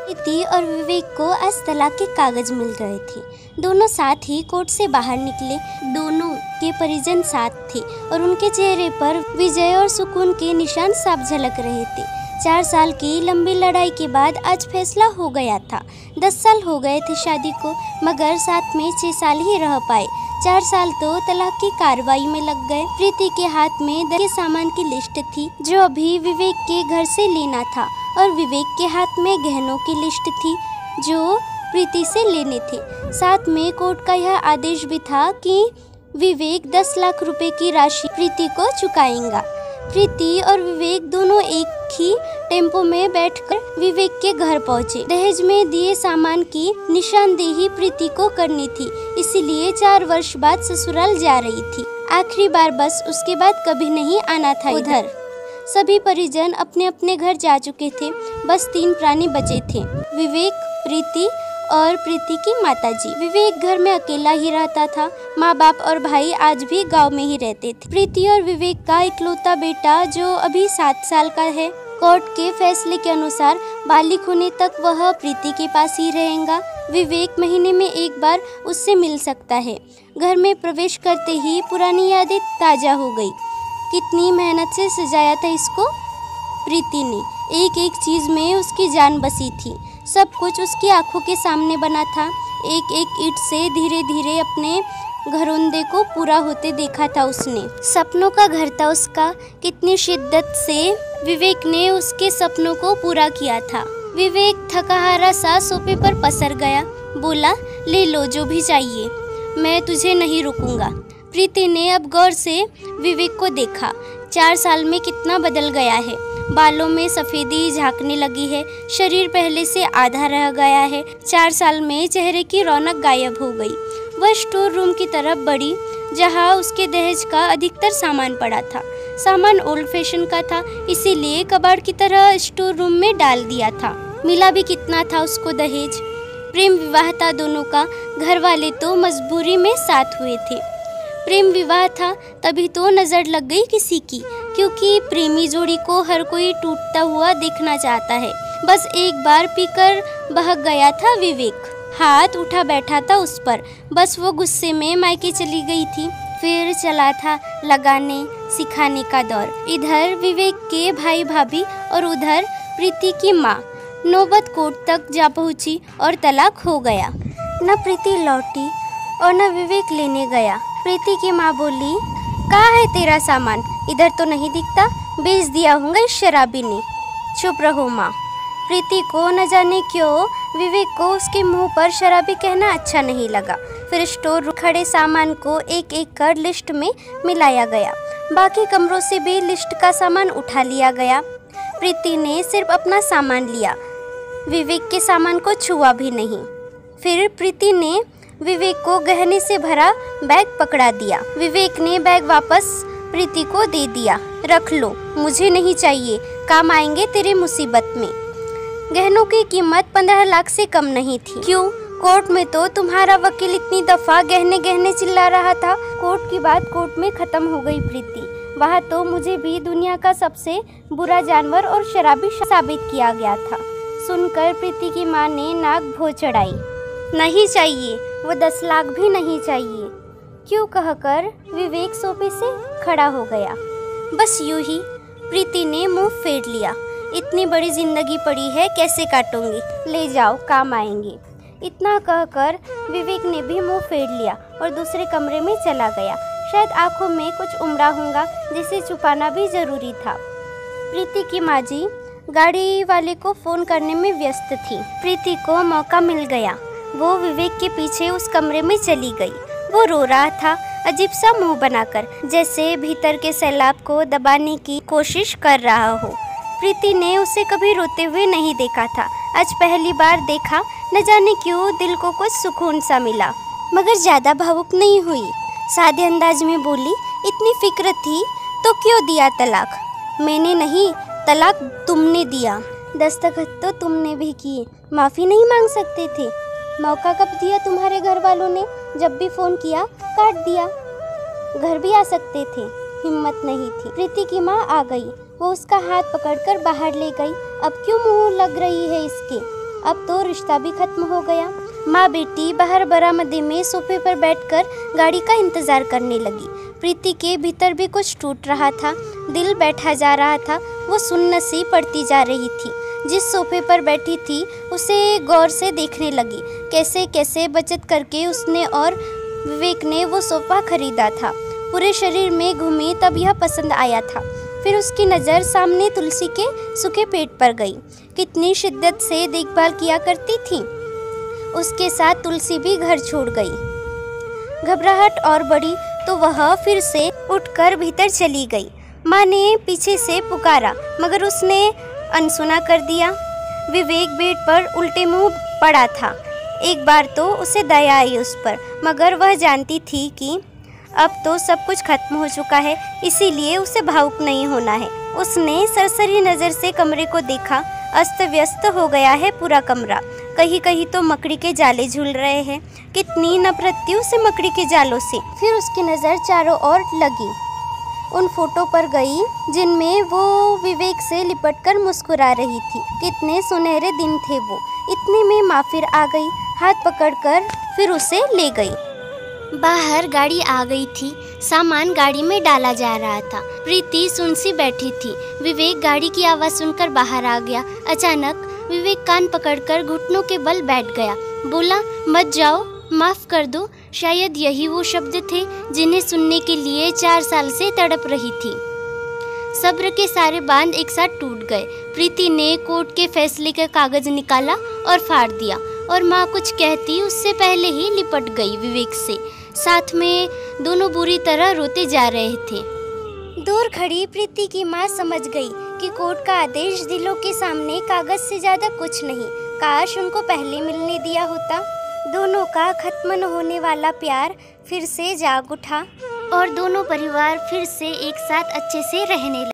प्रीति और विवेक को आज तलाक के कागज मिल गए थे। दोनों साथ ही कोर्ट से बाहर निकले। दोनों के परिजन साथ थे और उनके चेहरे पर विजय और सुकून के निशान साफ झलक रहे थे। 4 साल की लंबी लड़ाई के बाद आज फैसला हो गया था। 10 साल हो गए थे शादी को, मगर साथ में 6 साल ही रह पाए। 4 साल तो तलाक की कार्रवाई में लग गए। प्रीति के हाथ में दहेज के सामान की लिस्ट थी जो अभी विवेक के घर से लेना था, और विवेक के हाथ में गहनों की लिस्ट थी जो प्रीति से लेने थे। साथ में कोर्ट का यह आदेश भी था कि विवेक 10 लाख रुपए की राशि प्रीति को चुकाएगा। प्रीति और विवेक दोनों एक ही टेम्पो में बैठकर विवेक के घर पहुंचे। दहेज में दिए सामान की निशानदेही प्रीति को करनी थी, इसीलिए 4 वर्ष बाद ससुराल जा रही थी। आखिरी बार बस उसके बाद कभी नहीं आना था इधर। सभी परिजन अपने अपने घर जा चुके थे। बस 3 प्राणी बचे थे, विवेक, प्रीति और प्रीति की माताजी। विवेक घर में अकेला ही रहता था। माँ बाप और भाई आज भी गांव में ही रहते थे। प्रीति और विवेक का इकलौता बेटा जो अभी 7 साल का है। कोर्ट के फैसले के अनुसार बालिग होने तक वह प्रीति के पास ही रहेगा। विवेक महीने में एक बार उससे मिल सकता है। घर में प्रवेश करते ही पुरानी यादें ताजा हो गई। कितनी मेहनत से सजाया था इसको प्रीति ने। एक एक चीज में उसकी जान बसी थी। सब कुछ उसकी आंखों के सामने बना था। एक एक ईंट से धीरे धीरे अपने घरौंदे को पूरा होते देखा था उसने। सपनों का घर था उसका। कितनी शिद्दत से विवेक ने उसके सपनों को पूरा किया था। विवेक थकाहारा सा सोफे पर पसर गया। बोला, ले लो जो भी चाहिए, मैं तुझे नहीं रुकूंगा। प्रीति ने अब गौर से विवेक को देखा। 4 साल में कितना बदल गया है। बालों में सफेदी झांकने लगी है। शरीर पहले से आधा रह गया है। 4 साल में चेहरे की रौनक गायब हो गई। वह स्टोर रूम की तरफ बढ़ी जहां उसके दहेज का अधिकतर सामान पड़ा था। सामान ओल्ड फैशन का था, इसीलिए कबाड़ की तरह स्टोर रूम में डाल दिया था। मिला भी कितना था उसको दहेज। प्रेम विवाह था दोनों का। घर वाले तो मजबूरी में साथ हुए थे। प्रेम विवाह था तभी तो नजर लग गई किसी की, क्योंकि प्रेमी जोड़ी को हर कोई टूटता हुआ देखना चाहता है। बस एक बार पीकर बहक गया था विवेक। हाथ उठा बैठा था उस पर। बस वो गुस्से में मायके चली गई थी। फिर चला था लगाने सिखाने का दौर। इधर विवेक के भाई भाभी और उधर प्रीति की माँ। नौबत कोर्ट तक जा पहुंची और तलाक हो गया। न प्रीति लौटी और न विवेक लेने गया। प्रीति की माँ बोली, कहाँ है तेरा सामान? इधर तो नहीं दिखता, बेच दिया होगा इस शराबी ने। चुप रहो माँ। प्रीति को न जाने क्यों विवेक को उसके मुंह पर शराबी कहना अच्छा नहीं लगा। फिर स्टोर खड़े सामान को एक एक कर लिस्ट में मिलाया गया। बाकी कमरों से भी लिस्ट का सामान उठा लिया गया। प्रीति ने सिर्फ अपना सामान लिया, विवेक के सामान को छुआ भी नहीं। फिर प्रीति ने विवेक को गहने से भरा बैग पकड़ा दिया। विवेक ने बैग वापस प्रीति को दे दिया। रख लो, मुझे नहीं चाहिए, काम आएंगे तेरे मुसीबत में। गहनों की कीमत 15 लाख से कम नहीं थी। क्यों? कोर्ट में तो तुम्हारा वकील इतनी दफा गहने गहने चिल्ला रहा था। कोर्ट की बात कोर्ट में खत्म हो गई प्रीति। वहाँ तो मुझे भी दुनिया का सबसे बुरा जानवर और शराबी साबित किया गया था। सुनकर प्रीति की माँ ने नाक भो चढ़ाई। नहीं चाहिए, वो 10 लाख भी नहीं चाहिए, क्यों कहकर विवेक सोफे से खड़ा हो गया। बस यूं ही प्रीति ने मुंह फेर लिया। इतनी बड़ी जिंदगी पड़ी है, कैसे काटूंगी? ले जाओ, काम आएंगे। इतना कहकर विवेक ने भी मुंह फेर लिया और दूसरे कमरे में चला गया। शायद आंखों में कुछ उमड़ा होगा जिसे छुपाना भी जरूरी था। प्रीति की माँ जी गाड़ी वाले को फोन करने में व्यस्त थी। प्रीति को मौका मिल गया। वो विवेक के पीछे उस कमरे में चली गई। वो रो रहा था, अजीब सा मुंह बनाकर, जैसे भीतर के सैलाब को दबाने की कोशिश कर रहा हो। प्रीति ने उसे कभी रोते हुए नहीं देखा था। आज पहली बार देखा। न जाने क्यों दिल को कुछ सुकून सा मिला, मगर ज्यादा भावुक नहीं हुई। सादे अंदाज में बोली, इतनी फिक्र थी तो क्यों दिया तलाक? मैंने नहीं, तलाक तुमने दिया। दस्तखत तो तुमने भी किए, माफी नहीं मांग सकते थे? मौका कब दिया तुम्हारे घर वालों ने? जब भी फोन किया काट दिया। घर भी आ सकते थे, हिम्मत नहीं थी। प्रीति की माँ आ गई। वो उसका हाथ पकड़कर बाहर ले गई। अब क्यों मुंह लग रही है इसके? अब तो रिश्ता भी खत्म हो गया। माँ बेटी बाहर बरामदे में सोफे पर बैठकर गाड़ी का इंतजार करने लगी। प्रीति के भीतर भी कुछ टूट रहा था, दिल बैठा जा रहा था। वो सुन्न सी पड़ती जा रही थी। जिस सोफे पर बैठी थी उसे गौर से देखने लगी। कैसे कैसे बचत करके उसने और विवेक ने वो सोफा खरीदा था। पूरे शरीर में घूमी तब यह पसंद आया था। फिर उसकी नज़र सामने तुलसी के सूखे पेट पर गई। कितनी शिद्दत से देखभाल किया करती थी। उसके साथ तुलसी भी घर छोड़ गई। घबराहट और बढ़ी तो वह फिर से उठकर भीतर चली गई। माँ ने पीछे से पुकारा मगर उसने अनसुना कर दिया। विवेक बेड पर उल्टे मुंह पड़ा था। एक बार तो उसे दया आई उस पर, मगर वह जानती थी कि अब तो सब कुछ खत्म हो चुका है, इसीलिए उसे भावुक नहीं होना है। उसने सरसरी नज़र से कमरे को देखा। अस्त व्यस्त हो गया है पूरा कमरा। कहीं कहीं तो मकड़ी के जाले झूल रहे हैं। कितनी नफरत थी उसे मकड़ी के जालों से। फिर उसकी नज़र चारों ओर लगी, उन फोटो पर गई जिनमें वो विवेक से लिपटकर मुस्कुरा रही थी। कितने सुनहरे दिन थे वो। इतने में माँ फिर आ गई। हाथ पकड़कर फिर उसे ले गई। बाहर गाड़ी आ गई थी। सामान गाड़ी में डाला जा रहा था। प्रीति सुन सी बैठी थी। विवेक गाड़ी की आवाज़ सुनकर बाहर आ गया। अचानक विवेक कान पकड़कर घुटनों के बल बैठ गया। बोला, मत जाओ, माफ़ कर दो। शायद यही वो शब्द थे जिन्हें सुनने के लिए 4 साल से तड़प रही थी। सब्र के सारे बांध एक साथ टूट गए। प्रीति ने कोर्ट के फैसले का कागज निकाला और फाड़ दिया, और माँ कुछ कहती उससे पहले ही लिपट गई विवेक से। साथ में दोनों बुरी तरह रोते जा रहे थे। दूर खड़ी प्रीति की माँ समझ गई कि कोर्ट का आदेश दिलों के सामने कागज से ज्यादा कुछ नहीं। काश उनको पहले मिलने दिया होता। दोनों का खत्म न होने वाला प्यार फिर से जाग उठा और दोनों परिवार फिर से एक साथ अच्छे से रहने लगे।